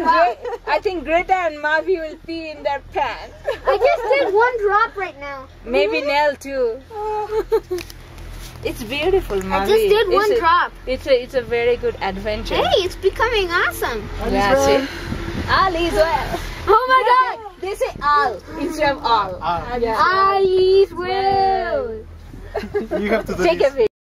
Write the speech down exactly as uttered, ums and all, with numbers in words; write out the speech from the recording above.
Gre I think Greta and Mavi will pee in their pants. I just did one drop right now. Maybe Nell too. It's beautiful, Mavi. I just did one it's a, drop. It's a it's a very good adventure. Hey, it's becoming awesome. That's it. All is well. Oh my God! They say all instead of all. Ah. Yeah. All is well. You have to do Take this. a video.